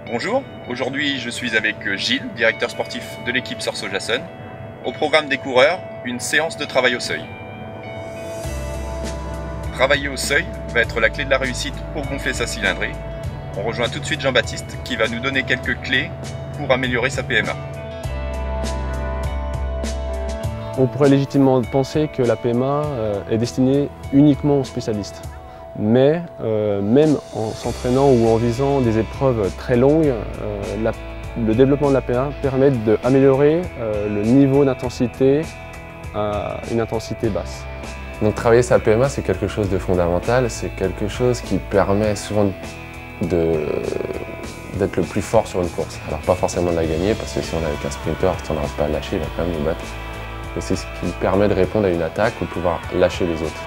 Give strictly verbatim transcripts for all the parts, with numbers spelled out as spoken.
Bonjour, aujourd'hui je suis avec Gilles, directeur sportif de l'équipe Sorso-Jasson. Au programme des coureurs, une séance de travail au seuil. Travailler au seuil va être la clé de la réussite pour gonfler sa cylindrée. On rejoint tout de suite Jean-Baptiste qui va nous donner quelques clés pour améliorer sa P M A. On pourrait légitimement penser que la P M A est destinée uniquement aux spécialistes. Mais euh, même en s'entraînant ou en visant des épreuves très longues, euh, la, le développement de la P M A permet d'améliorer euh, le niveau d'intensité à une intensité basse. Donc travailler sa P M A, c'est quelque chose de fondamental, c'est quelque chose qui permet souvent d'être le plus fort sur une course. Alors pas forcément de la gagner, parce que si on est avec un sprinter, si on n'arrive pas à lâcher, il va quand même nous battre. Mais c'est ce qui permet de répondre à une attaque ou de pouvoir lâcher les autres.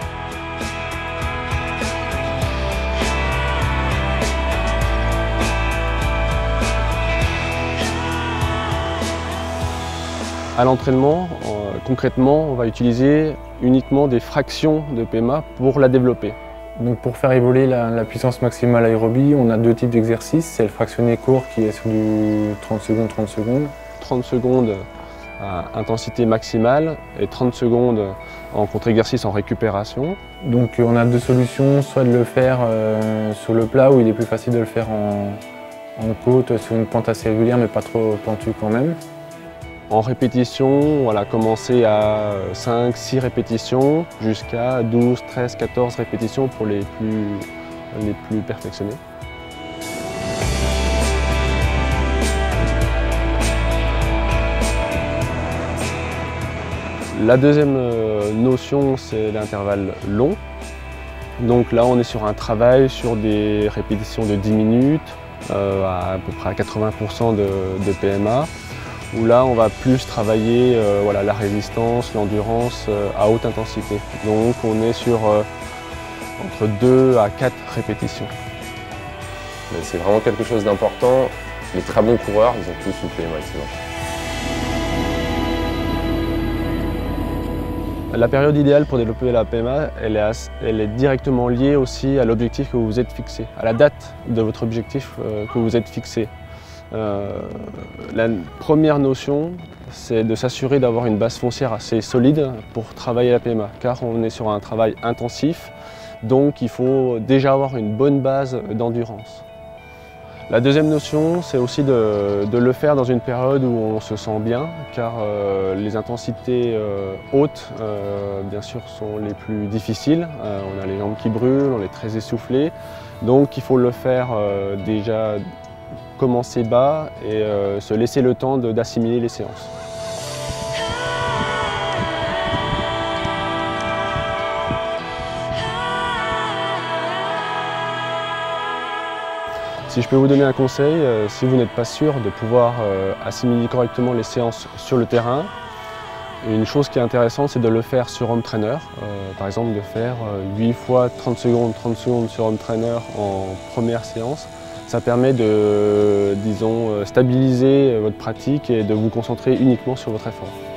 À l'entraînement, euh, concrètement, on va utiliser uniquement des fractions de P M A pour la développer. Donc pour faire évoluer la, la puissance maximale aérobie, on a deux types d'exercices. C'est le fractionné court qui est sur du trente secondes, trente secondes. trente secondes à intensité maximale et trente secondes en contre-exercice en récupération. Donc on a deux solutions, soit de le faire euh, sur le plat où il est plus facile de le faire en, en côte, sur une pente assez régulière mais pas trop pentue quand même. En répétition, on va commencer à cinq six répétitions jusqu'à douze, treize, quatorze répétitions pour les plus, les plus perfectionnés. La deuxième notion, c'est l'intervalle long. Donc là, on est sur un travail sur des répétitions de dix minutes, euh, à, à peu près à quatre-vingts pour cent de, de P M A. Où là on va plus travailler euh, voilà, la résistance, l'endurance euh, à haute intensité. Donc on est sur euh, entre deux à quatre répétitions. C'est vraiment quelque chose d'important. Les très bons coureurs, ils ont tous une P M A excellente. La période idéale pour développer la P M A, elle est, elle est directement liée aussi à l'objectif que vous vous êtes fixé, à la date de votre objectif euh, que vous êtes fixé. Euh, la première notion, c'est de s'assurer d'avoir une base foncière assez solide pour travailler la P M A, car on est sur un travail intensif, donc il faut déjà avoir une bonne base d'endurance. La deuxième notion, c'est aussi de, de le faire dans une période où on se sent bien, car euh, les intensités euh, hautes, euh, bien sûr, sont les plus difficiles. Euh, on a les jambes qui brûlent, on est très essoufflé, donc il faut le faire euh, déjà commencer bas et euh, se laisser le temps d'assimiler les séances. Si je peux vous donner un conseil, euh, si vous n'êtes pas sûr de pouvoir euh, assimiler correctement les séances sur le terrain, une chose qui est intéressante, c'est de le faire sur home trainer. Euh, par exemple, de faire euh, huit fois trente secondes, trente secondes sur home trainer en première séance. Ça permet de, disons, stabiliser votre pratique et de vous concentrer uniquement sur votre effort.